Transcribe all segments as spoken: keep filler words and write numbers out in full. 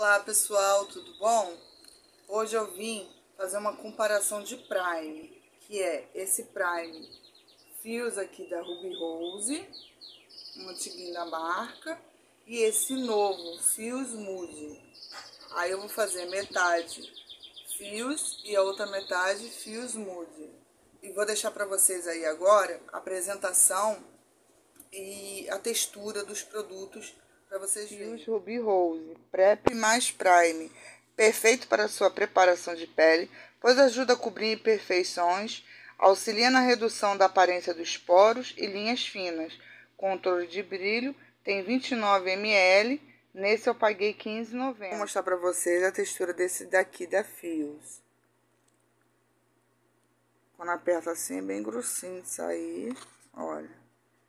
Olá pessoal, tudo bom? Hoje eu vim fazer uma comparação de Prime, que é esse Prime Fios aqui da Ruby Rose, um antiguinho da marca, e esse novo Fios Mood. Aí eu vou fazer metade Fios e a outra metade Fios Mood. E vou deixar para vocês aí agora a apresentação e a textura dos produtos para vocês verem. Fios Ruby Rose Prep mais Prime, perfeito para sua preparação de pele, pois ajuda a cobrir imperfeições, auxilia na redução da aparência dos poros e linhas finas, controle de brilho, tem vinte e nove mililitros, nesse eu paguei quinze reais e noventa centavos. Vou mostrar para vocês a textura desse daqui da Fios. Quando aperta assim é bem grossinho de sair, olha.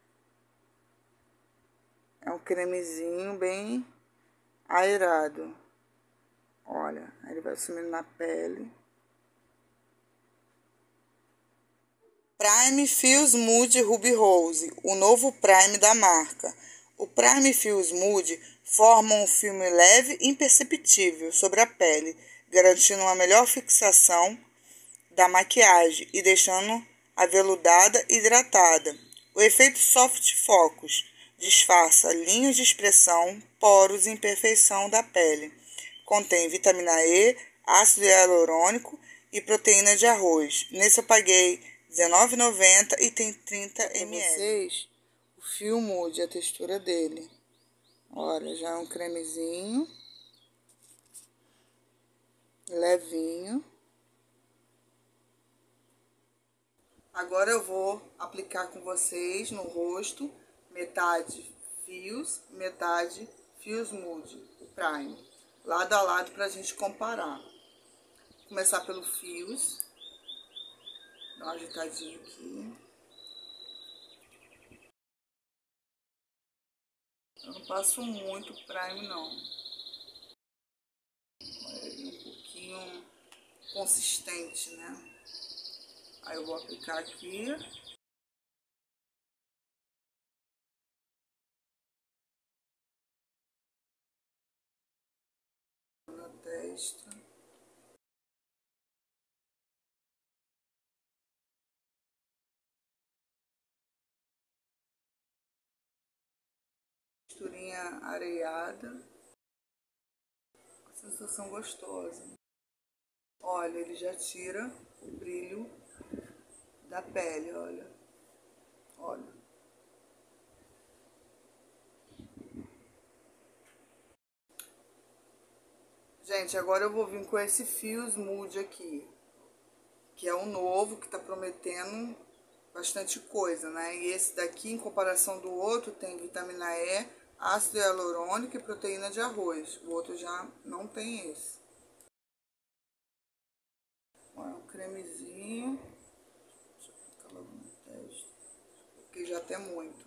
É um cremezinho bem aerado. Olha, ele vai sumindo na pele. Prime Fios Mood Ruby Rose, o novo Prime da marca. O Prime Fios Mood forma um filme leve e imperceptível sobre a pele, garantindo uma melhor fixação da maquiagem e deixando aveludada e hidratada. O efeito Soft Focus disfarça linhas de expressão, poros e imperfeição da pele. Contém vitamina E, ácido hialurônico e proteína de arroz. Nesse eu paguei dezenove reais e noventa centavos e tem trinta mililitros. Vocês, o Fio Mood, a textura dele. Olha, já é um cremezinho. Levinho. Agora eu vou aplicar com vocês no rosto. Metade Fios, metade Fios Mood, Prime. Lado a lado pra gente comparar. Vou começar pelo Fios. Dá uma ajeitadinha aqui. Eu não passo muito Prime, não. Ele um pouquinho consistente, né? Aí eu vou aplicar aqui. Na testa. Texturinha areiada. Sensação gostosa. Olha, ele já tira o brilho da pele, olha. Olha. Gente, agora eu vou vir com esse Fios Mood aqui, que é o novo, que tá prometendo bastante coisa, né? E esse daqui, em comparação do outro, tem vitamina E, ácido hialurônico e proteína de arroz. O outro já não tem esse. Olha, um cremezinho. Deixa eu aplicar logo na testa, porque já tem muito.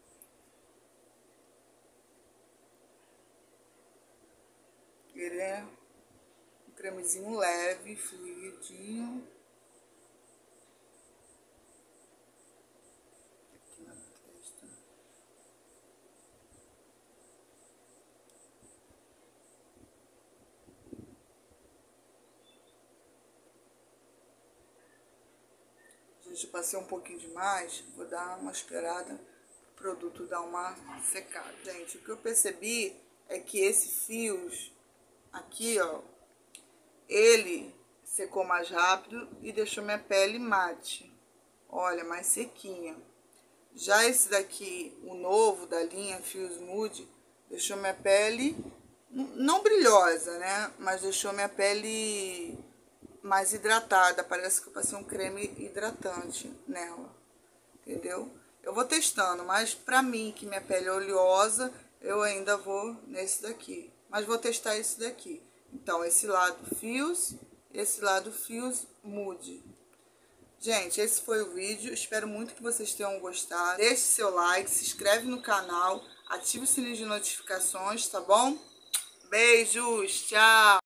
Ele é um cremezinho leve, fluidinho. Aqui na testa. Gente, passei um pouquinho demais. Vou dar uma esperada pro produto dar uma secada. Gente, o que eu percebi é que esse Fios aqui, ó, ele secou mais rápido e deixou minha pele mate. Olha, mais sequinha. Já esse daqui, o novo da linha Fios Mood, deixou minha pele não brilhosa, né? Mas deixou minha pele mais hidratada. Parece que eu passei um creme hidratante nela. Entendeu? Eu vou testando, mas pra mim, que minha pele é oleosa, eu ainda vou nesse daqui. Mas vou testar esse daqui. Então, esse lado Fios, esse lado Fios Mood. Gente, esse foi o vídeo. Espero muito que vocês tenham gostado. Deixe seu like, se inscreve no canal, ative o sininho de notificações, tá bom? Beijos, tchau!